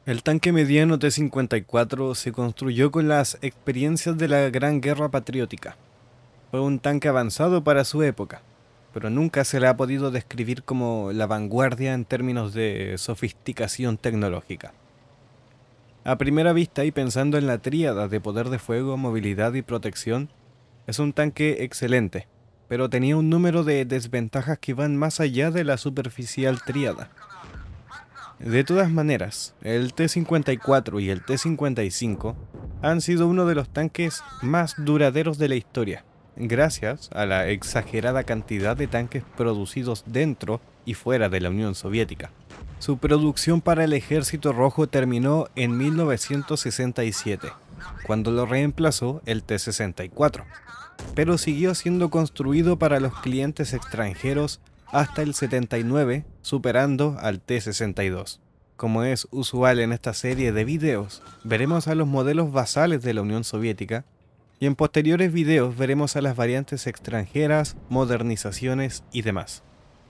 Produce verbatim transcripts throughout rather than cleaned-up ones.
El tanque mediano T cincuenta y cuatro se construyó con las experiencias de la Gran Guerra Patriótica. Fue un tanque avanzado para su época, pero nunca se le ha podido describir como la vanguardia en términos de sofisticación tecnológica. A primera vista y pensando en la tríada de poder de fuego, movilidad y protección, es un tanque excelente, pero tenía un número de desventajas que van más allá de la superficial tríada. De todas maneras, el T cincuenta y cuatro y el T cincuenta y cinco han sido uno de los tanques más duraderos de la historia, gracias a la exagerada cantidad de tanques producidos dentro y fuera de la Unión Soviética. Su producción para el Ejército Rojo terminó en mil novecientos sesenta y siete, cuando lo reemplazó el T sesenta y cuatro, pero siguió siendo construido para los clientes extranjeros hasta el setenta y nueve, superando al T sesenta y dos. Como es usual en esta serie de videos, veremos a los modelos basales de la Unión Soviética, y en posteriores videos veremos a las variantes extranjeras, modernizaciones y demás.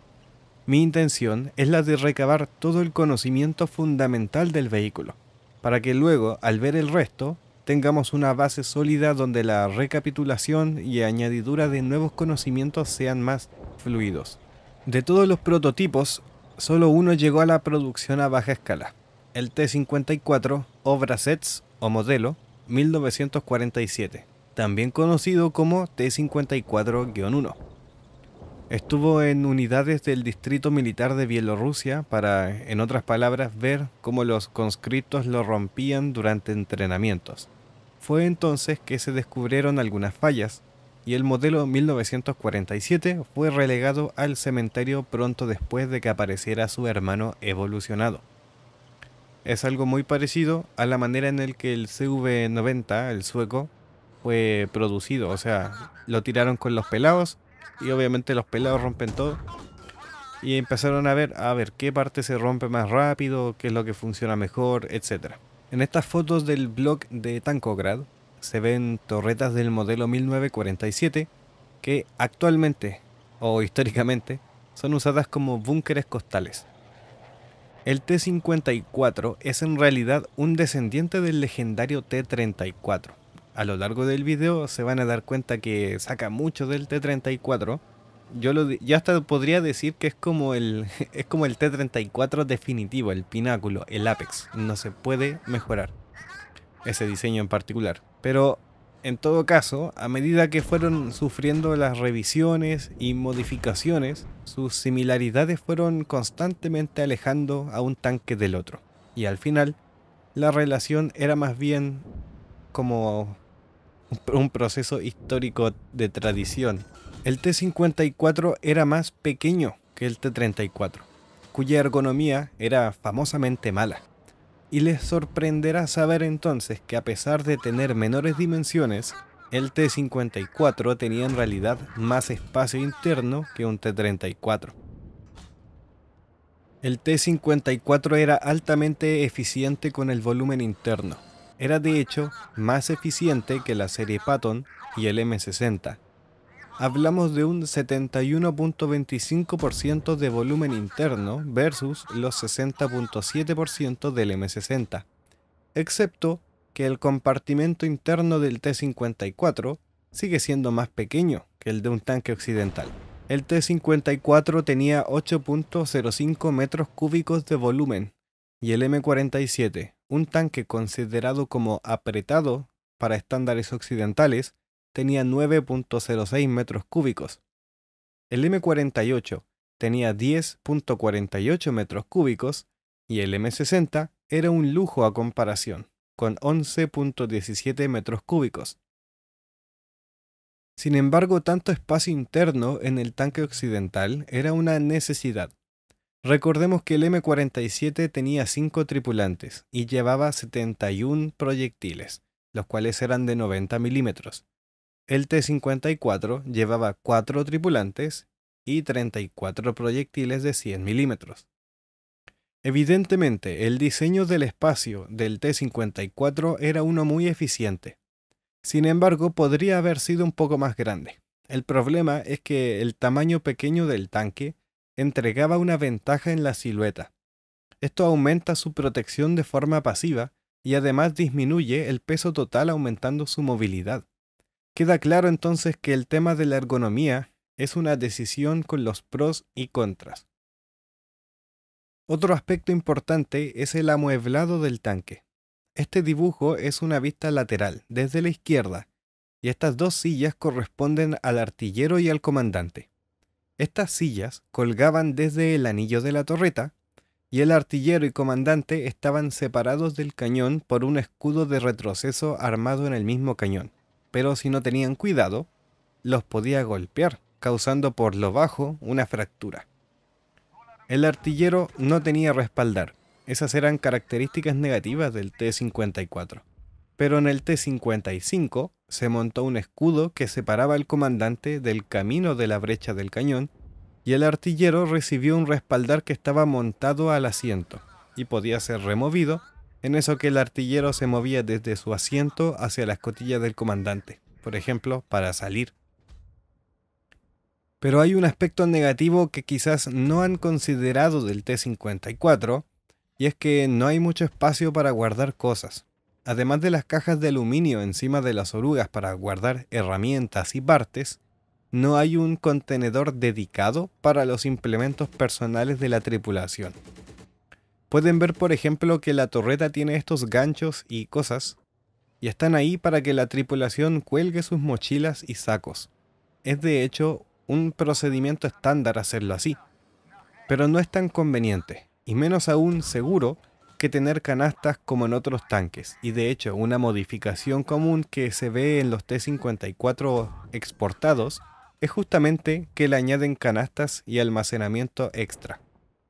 Mi intención es la de recabar todo el conocimiento fundamental del vehículo, para que luego, al ver el resto, tengamos una base sólida donde la recapitulación y añadidura de nuevos conocimientos sean más fluidos. De todos los prototipos, solo uno llegó a la producción a baja escala, el T cincuenta y cuatro Obrasets o modelo mil novecientos cuarenta y siete, también conocido como T cincuenta y cuatro uno. Estuvo en unidades del Distrito Militar de Bielorrusia para, en otras palabras, ver cómo los conscriptos lo rompían durante entrenamientos. Fue entonces que se descubrieron algunas fallas, y el modelo mil novecientos cuarenta y siete fue relegado al cementerio pronto después de que apareciera su hermano evolucionado. Es algo muy parecido a la manera en la que el C V noventa, el sueco, fue producido, o sea, lo tiraron con los pelados, y obviamente los pelados rompen todo, y empezaron a ver, a ver qué parte se rompe más rápido, qué es lo que funciona mejor, etcétera. En estas fotos del blog de Tankograd se ven torretas del modelo mil novecientos cuarenta y siete que actualmente, o históricamente, son usadas como búnkeres costales. El T cincuenta y cuatro es en realidad un descendiente del legendario T treinta y cuatro. A lo largo del video se van a dar cuenta que saca mucho del T treinta y cuatro. Yo lo, ya hasta podría decir que es como el es como el T treinta y cuatro definitivo, el pináculo, el Apex. No se puede mejorar ese diseño en particular. Pero en todo caso, a medida que fueron sufriendo las revisiones y modificaciones, sus similaridades fueron constantemente alejando a un tanque del otro. Y al final, la relación era más bien como un proceso histórico de tradición. El T cincuenta y cuatro era más pequeño que el T treinta y cuatro, cuya ergonomía era famosamente mala. Y les sorprenderá saber entonces que a pesar de tener menores dimensiones, el T cincuenta y cuatro tenía en realidad más espacio interno que un T treinta y cuatro. El T cincuenta y cuatro era altamente eficiente con el volumen interno. Era de hecho más eficiente que la serie Patton y el M sesenta. Hablamos de un setenta y uno punto veinticinco por ciento de volumen interno versus los sesenta punto siete por ciento del M sesenta, excepto que el compartimento interno del T cincuenta y cuatro sigue siendo más pequeño que el de un tanque occidental. El T cincuenta y cuatro tenía ocho punto cero cinco metros cúbicos de volumen y el M cuarenta y siete, un tanque considerado como apretado para estándares occidentales, tenía nueve punto cero seis metros cúbicos. El M cuarenta y ocho tenía diez punto cuarenta y ocho metros cúbicos y el M sesenta era un lujo a comparación, con once punto diecisiete metros cúbicos. Sin embargo, tanto espacio interno en el tanque occidental era una necesidad. Recordemos que el M cuarenta y siete tenía cinco tripulantes y llevaba setenta y uno proyectiles, los cuales eran de noventa milímetros. El T cincuenta y cuatro llevaba cuatro tripulantes y treinta y cuatro proyectiles de cien milímetros. Evidentemente, el diseño del espacio del T cincuenta y cuatro era uno muy eficiente. Sin embargo, podría haber sido un poco más grande. El problema es que el tamaño pequeño del tanque entregaba una ventaja en la silueta. Esto aumenta su protección de forma pasiva y además disminuye el peso total aumentando su movilidad. Queda claro entonces que el tema de la ergonomía es una decisión con los pros y contras. Otro aspecto importante es el amueblado del tanque. Este dibujo es una vista lateral, desde la izquierda, y estas dos sillas corresponden al artillero y al comandante. Estas sillas colgaban desde el anillo de la torreta, y el artillero y comandante estaban separados del cañón por un escudo de retroceso armado en el mismo cañón. Pero si no tenían cuidado, los podía golpear, causando por lo bajo una fractura. El artillero no tenía respaldar. Esas eran características negativas del T cincuenta y cuatro. Pero en el T cincuenta y cinco se montó un escudo que separaba al comandante del camino de la brecha del cañón, y el artillero recibió un respaldar que estaba montado al asiento y podía ser removido, en eso que el artillero se movía desde su asiento hacia la escotilla del comandante, por ejemplo, para salir. Pero hay un aspecto negativo que quizás no han considerado del T cincuenta y cuatro, y es que no hay mucho espacio para guardar cosas. Además de las cajas de aluminio encima de las orugas para guardar herramientas y partes, no hay un contenedor dedicado para los implementos personales de la tripulación. Pueden ver, por ejemplo, que la torreta tiene estos ganchos y cosas, y están ahí para que la tripulación cuelgue sus mochilas y sacos. Es de hecho un procedimiento estándar hacerlo así, pero no es tan conveniente, y menos aún seguro, que tener canastas como en otros tanques, y de hecho una modificación común que se ve en los T cincuenta y cuatro exportados es justamente que le añaden canastas y almacenamiento extra.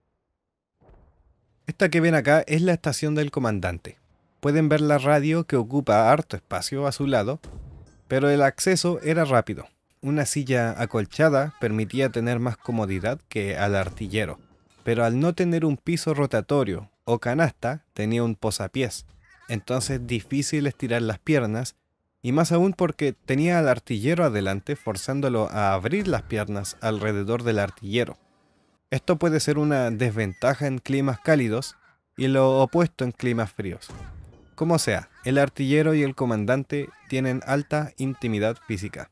Esta que ven acá es la estación del comandante. Pueden ver la radio que ocupa harto espacio a su lado, pero el acceso era rápido. Una silla acolchada permitía tener más comodidad que al artillero, pero al no tener un piso rotatorio o canasta tenía un posapiés, entonces difícil estirar las piernas, y más aún porque tenía al artillero adelante forzándolo a abrir las piernas alrededor del artillero. Esto puede ser una desventaja en climas cálidos y lo opuesto en climas fríos. Como sea, el artillero y el comandante tienen alta intimidad física.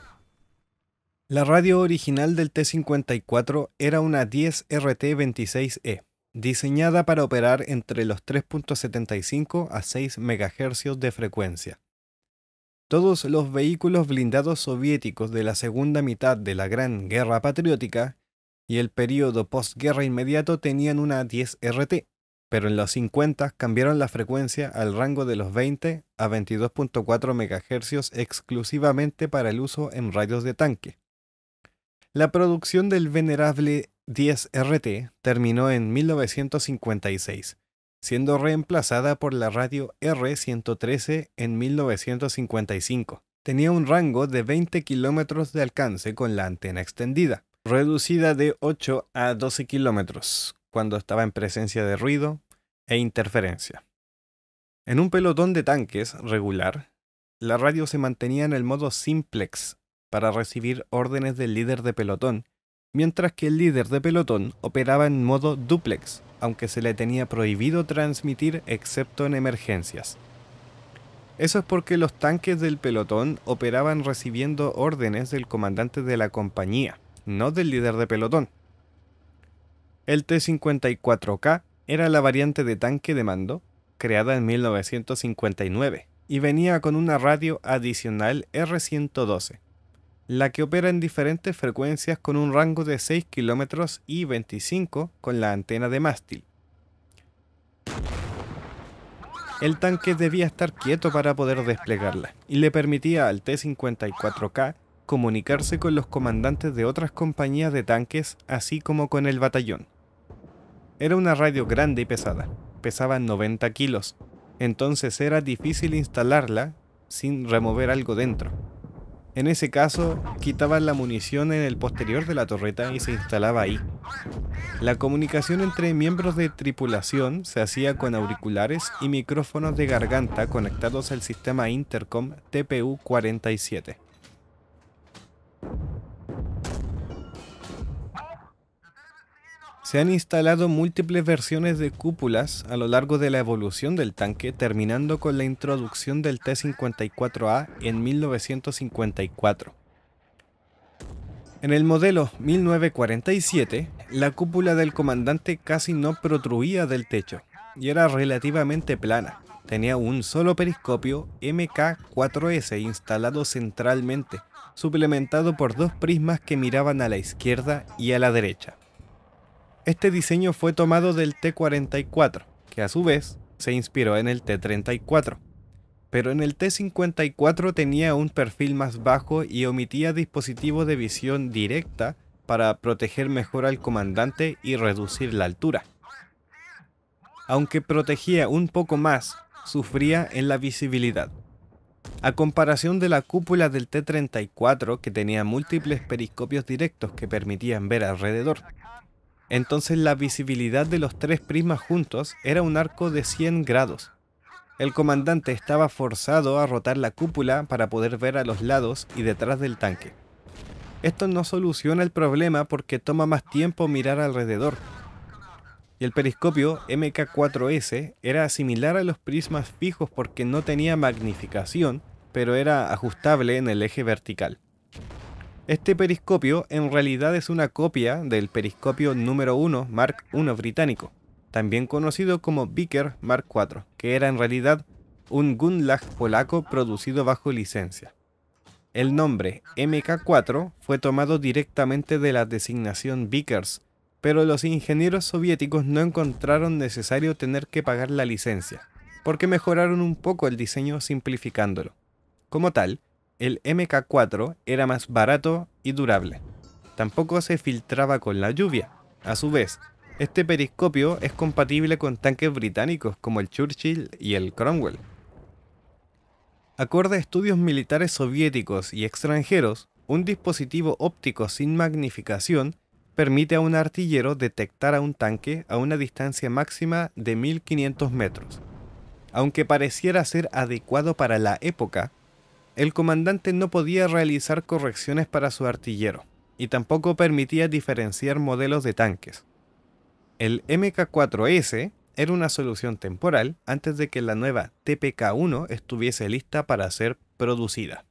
La radio original del T cincuenta y cuatro era una diez R T veintiséis E, diseñada para operar entre los tres punto setenta y cinco a seis megahercios de frecuencia. Todos los vehículos blindados soviéticos de la segunda mitad de la Gran Guerra Patriótica y el período postguerra inmediato tenían una diez R T, pero en los cincuenta cambiaron la frecuencia al rango de los veinte a veintidós punto cuatro megahercios exclusivamente para el uso en radios de tanque. La producción del venerable diez R T terminó en mil novecientos cincuenta y seis, siendo reemplazada por la radio R ciento trece en mil novecientos cincuenta y cinco. Tenía un rango de veinte kilómetros de alcance con la antena extendida, reducida de ocho a doce kilómetros cuando estaba en presencia de ruido e interferencia. En un pelotón de tanques regular, la radio se mantenía en el modo simplex para recibir órdenes del líder de pelotón, mientras que el líder de pelotón operaba en modo duplex, aunque se le tenía prohibido transmitir excepto en emergencias. Eso es porque los tanques del pelotón operaban recibiendo órdenes del comandante de la compañía, no del líder de pelotón. El T cincuenta y cuatro K era la variante de tanque de mando, creada en mil novecientos cincuenta y nueve, y venía con una radio adicional R ciento doce. La que opera en diferentes frecuencias con un rango de seis kilómetros y veinticinco con la antena de mástil. El tanque debía estar quieto para poder desplegarla, y le permitía al T cincuenta y cuatro K comunicarse con los comandantes de otras compañías de tanques, así como con el batallón. Era una radio grande y pesada, pesaba noventa kilos, entonces era difícil instalarla sin remover algo dentro. En ese caso, quitaban la munición en el posterior de la torreta y se instalaba ahí. La comunicación entre miembros de tripulación se hacía con auriculares y micrófonos de garganta conectados al sistema Intercom T P U cuarenta y siete. Se han instalado múltiples versiones de cúpulas a lo largo de la evolución del tanque, terminando con la introducción del T cincuenta y cuatro A en mil novecientos cincuenta y cuatro. En el modelo mil novecientos cuarenta y siete, la cúpula del comandante casi no protruía del techo y era relativamente plana. Tenía un solo periscopio M K cuatro S instalado centralmente, suplementado por dos prismas que miraban a la izquierda y a la derecha. Este diseño fue tomado del T cuarenta y cuatro, que a su vez se inspiró en el T treinta y cuatro. Pero en el T cincuenta y cuatro tenía un perfil más bajo y omitía dispositivos de visión directa para proteger mejor al comandante y reducir la altura. Aunque protegía un poco más, sufría en la visibilidad. A comparación de la cúpula del T treinta y cuatro, que tenía múltiples periscopios directos que permitían ver alrededor. Entonces la visibilidad de los tres prismas juntos era un arco de cien grados. El comandante estaba forzado a rotar la cúpula para poder ver a los lados y detrás del tanque. Esto no soluciona el problema porque toma más tiempo mirar alrededor. Y el periscopio M K cuatro S era similar a los prismas fijos porque no tenía magnificación, pero era ajustable en el eje vertical. Este periscopio en realidad es una copia del periscopio número uno Mark uno británico, también conocido como Vickers Mark cuatro, que era en realidad un Gunlag polaco producido bajo licencia. El nombre M K cuatro fue tomado directamente de la designación Vickers, pero los ingenieros soviéticos no encontraron necesario tener que pagar la licencia, porque mejoraron un poco el diseño simplificándolo. Como tal, el M K cuatro era más barato y durable. Tampoco se filtraba con la lluvia. A su vez, este periscopio es compatible con tanques británicos como el Churchill y el Cromwell. Acorde a estudios militares soviéticos y extranjeros, un dispositivo óptico sin magnificación permite a un artillero detectar a un tanque a una distancia máxima de mil quinientos metros. Aunque pareciera ser adecuado para la época, el comandante no podía realizar correcciones para su artillero, y tampoco permitía diferenciar modelos de tanques. El M K cuatro S era una solución temporal antes de que la nueva T P K uno estuviese lista para ser producida.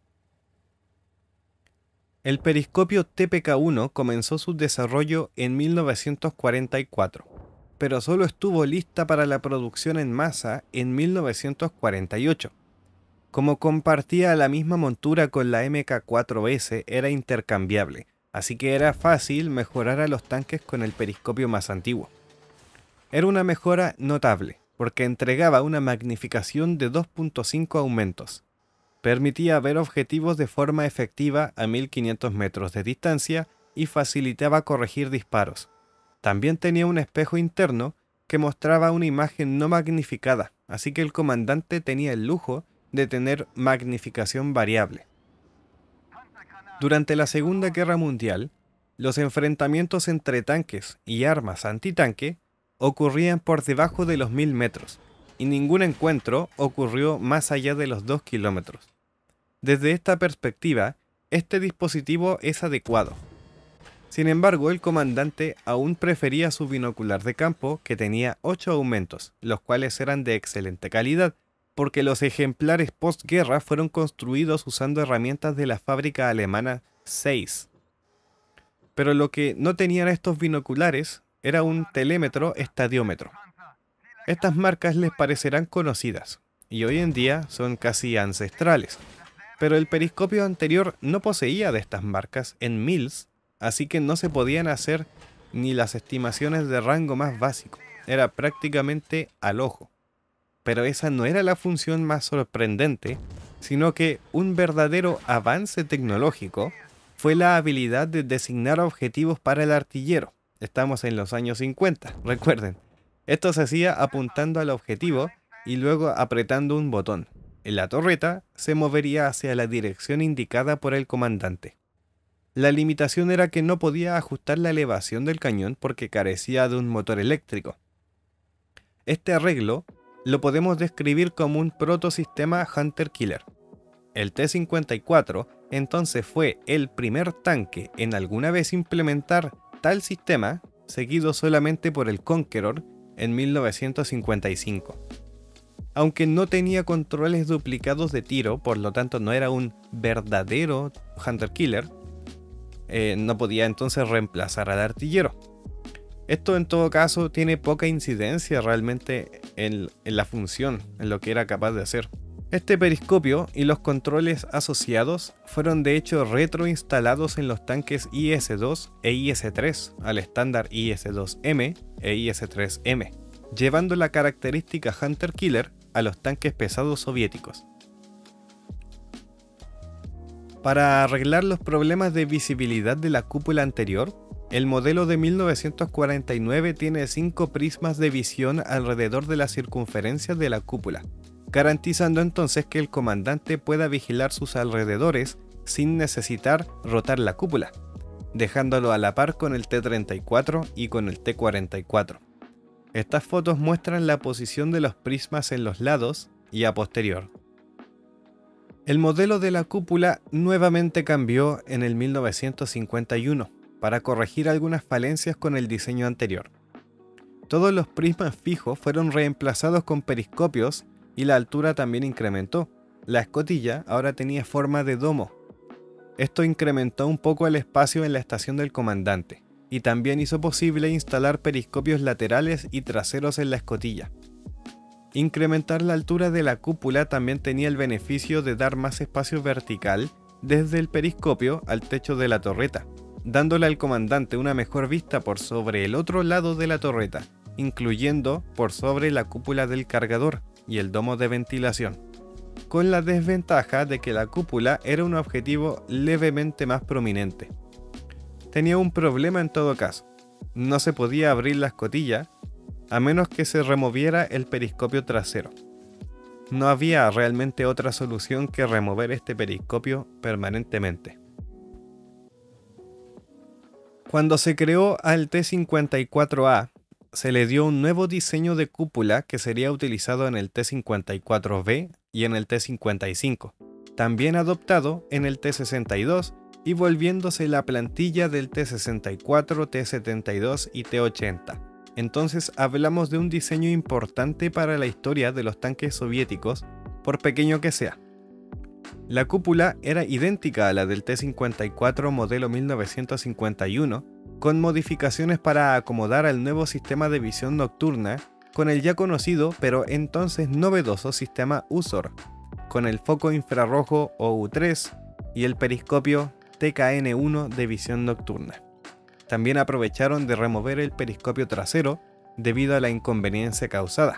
El periscopio T P K uno comenzó su desarrollo en mil novecientos cuarenta y cuatro, pero solo estuvo lista para la producción en masa en mil novecientos cuarenta y ocho. Como compartía la misma montura con la M K cuatro S, era intercambiable, así que era fácil mejorar a los tanques con el periscopio más antiguo. Era una mejora notable, porque entregaba una magnificación de dos punto cinco aumentos. Permitía ver objetivos de forma efectiva a mil quinientos metros de distancia y facilitaba corregir disparos. También tenía un espejo interno que mostraba una imagen no magnificada, así que el comandante tenía el lujo de tener magnificación variable. Durante la Segunda Guerra Mundial, los enfrentamientos entre tanques y armas antitanque ocurrían por debajo de los mil metros, y ningún encuentro ocurrió más allá de los dos kilómetros. Desde esta perspectiva, este dispositivo es adecuado. Sin embargo, el comandante aún prefería su binocular de campo, que tenía ocho aumentos, los cuales eran de excelente calidad, porque los ejemplares postguerra fueron construidos usando herramientas de la fábrica alemana Zeiss. Pero lo que no tenían estos binoculares era un telémetro estadiómetro. Estas marcas les parecerán conocidas, y hoy en día son casi ancestrales, pero el periscopio anterior no poseía de estas marcas en mils, así que no se podían hacer ni las estimaciones de rango más básico, era prácticamente al ojo. Pero esa no era la función más sorprendente, sino que un verdadero avance tecnológico fue la habilidad de designar objetivos para el artillero. Estamos en los años cincuenta, recuerden. Esto se hacía apuntando al objetivo y luego apretando un botón. La torreta se movería hacia la dirección indicada por el comandante. La limitación era que no podía ajustar la elevación del cañón porque carecía de un motor eléctrico. Este arreglo lo podemos describir como un protosistema Hunter-Killer. El T cincuenta y cuatro entonces fue el primer tanque en alguna vez implementar tal sistema, seguido solamente por el Conqueror en mil novecientos cincuenta y cinco. Aunque no tenía controles duplicados de tiro, por lo tanto no era un verdadero Hunter Killer, eh, no podía entonces reemplazar al artillero. Esto en todo caso tiene poca incidencia realmente en, en la función, en lo que era capaz de hacer. Este periscopio y los controles asociados fueron de hecho retroinstalados en los tanques I S dos e I S tres al estándar I S dos M e I S tres M, llevando la característica Hunter Killer a los tanques pesados soviéticos. Para arreglar los problemas de visibilidad de la cúpula anterior, el modelo de mil novecientos cuarenta y nueve tiene cinco prismas de visión alrededor de la circunferencia de la cúpula, garantizando entonces que el comandante pueda vigilar sus alrededores sin necesitar rotar la cúpula, dejándolo a la par con el T treinta y cuatro y con el T cuarenta y cuatro. Estas fotos muestran la posición de los prismas en los lados y a posterior. El modelo de la cúpula nuevamente cambió en el mil novecientos cincuenta y uno para corregir algunas falencias con el diseño anterior. Todos los prismas fijos fueron reemplazados con periscopios y la altura también incrementó. La escotilla ahora tenía forma de domo. Esto incrementó un poco el espacio en la estación del comandante y también hizo posible instalar periscopios laterales y traseros en la escotilla. Incrementar la altura de la cúpula también tenía el beneficio de dar más espacio vertical desde el periscopio al techo de la torreta, dándole al comandante una mejor vista por sobre el otro lado de la torreta, incluyendo por sobre la cúpula del cargador y el domo de ventilación, con la desventaja de que la cúpula era un objetivo levemente más prominente. Tenía un problema en todo caso: no se podía abrir la escotilla a menos que se removiera el periscopio trasero. No había realmente otra solución que remover este periscopio permanentemente. Cuando se creó al T cincuenta y cuatro A, se le dio un nuevo diseño de cúpula que sería utilizado en el T cincuenta y cuatro B y en el T cincuenta y cinco, también adoptado en el T sesenta y dos y volviéndose la plantilla del T sesenta y cuatro, T setenta y dos y T ochenta. Entonces hablamos de un diseño importante para la historia de los tanques soviéticos, por pequeño que sea. La cúpula era idéntica a la del T cincuenta y cuatro modelo mil novecientos cincuenta y uno, con modificaciones para acomodar al nuevo sistema de visión nocturna con el ya conocido pero entonces novedoso sistema U S O R, con el foco infrarrojo O U tres y el periscopio T K N uno de visión nocturna. También aprovecharon de remover el periscopio trasero debido a la inconveniencia causada.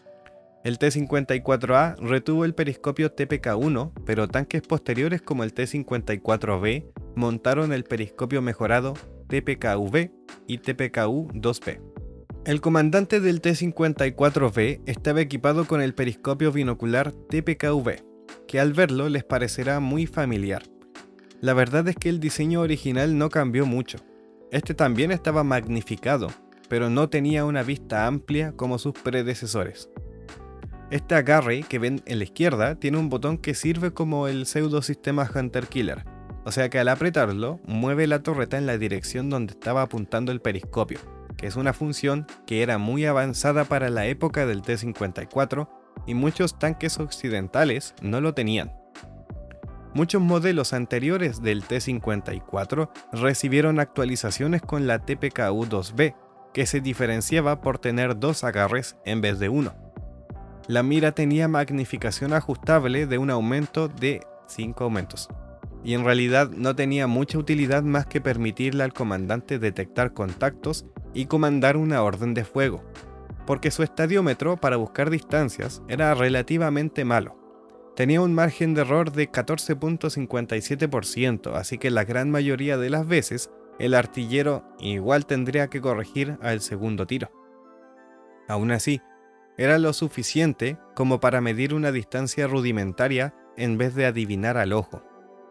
El T cincuenta y cuatro A retuvo el periscopio T P K uno, pero tanques posteriores como el T cincuenta y cuatro B montaron el periscopio mejorado T P K U V y T P K U dos B. El comandante del T cincuenta y cuatro B estaba equipado con el periscopio binocular T P K U V, que al verlo les parecerá muy familiar. La verdad es que el diseño original no cambió mucho. Este también estaba magnificado, pero no tenía una vista amplia como sus predecesores. Este agarre que ven en la izquierda tiene un botón que sirve como el pseudo sistema Hunter Killer, o sea que al apretarlo mueve la torreta en la dirección donde estaba apuntando el periscopio, que es una función que era muy avanzada para la época del T cincuenta y cuatro y muchos tanques occidentales no lo tenían. Muchos modelos anteriores del T cincuenta y cuatro recibieron actualizaciones con la T P K U dos B, que se diferenciaba por tener dos agarres en vez de uno. La mira tenía magnificación ajustable de un aumento de cinco aumentos, y en realidad no tenía mucha utilidad más que permitirle al comandante detectar contactos y comandar una orden de fuego, porque su estadiómetro para buscar distancias era relativamente malo. Tenía un margen de error de catorce punto cincuenta y siete por ciento, así que la gran mayoría de las veces el artillero igual tendría que corregir al segundo tiro. Aún así, era lo suficiente como para medir una distancia rudimentaria en vez de adivinar al ojo.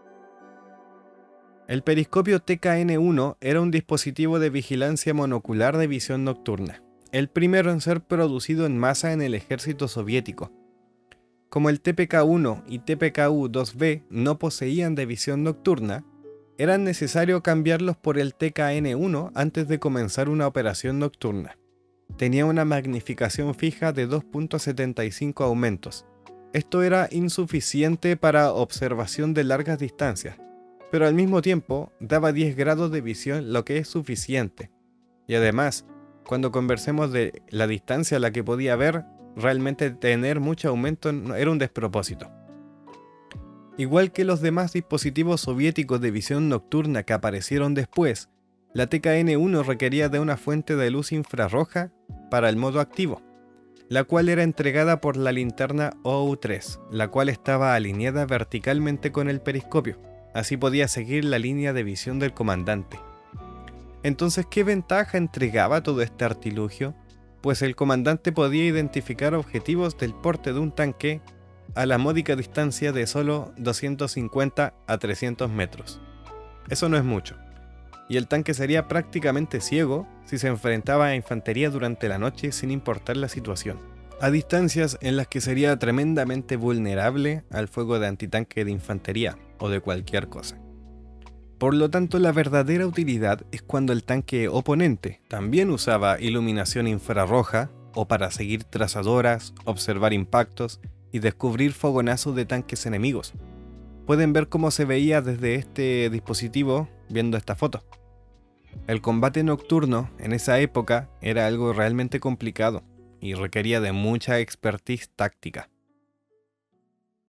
El periscopio T K N uno era un dispositivo de vigilancia monocular de visión nocturna, el primero en ser producido en masa en el ejército soviético. Como el T P K uno y T P K U dos B no poseían de visión nocturna, Era necesario cambiarlos por el T K N uno antes de comenzar una operación nocturna. Tenía una magnificación fija de dos punto setenta y cinco aumentos. Esto era insuficiente para observación de largas distancias, pero al mismo tiempo daba diez grados de visión, lo que es suficiente. Y además, cuando conversemos de la distancia a la que podía ver, realmente tener mucho aumento era un despropósito. Igual que los demás dispositivos soviéticos de visión nocturna que aparecieron después, la T K N uno requería de una fuente de luz infrarroja para el modo activo, la cual era entregada por la linterna O U tres, la cual estaba alineada verticalmente con el periscopio. Así podía seguir la línea de visión del comandante. Entonces, ¿qué ventaja entregaba todo este artilugio? Pues el comandante podía identificar objetivos del porte de un tanque a la módica distancia de solo doscientos cincuenta a trescientos metros. Eso no es mucho, y el tanque sería prácticamente ciego si se enfrentaba a infantería durante la noche sin importar la situación, a distancias en las que sería tremendamente vulnerable al fuego de antitanque de infantería o de cualquier cosa. Por lo tanto, la verdadera utilidad es cuando el tanque oponente también usaba iluminación infrarroja o para seguir trazadoras, observar impactos y descubrir fogonazos de tanques enemigos. Pueden ver cómo se veía desde este dispositivo viendo esta foto. El combate nocturno en esa época era algo realmente complicado y requería de mucha expertise táctica.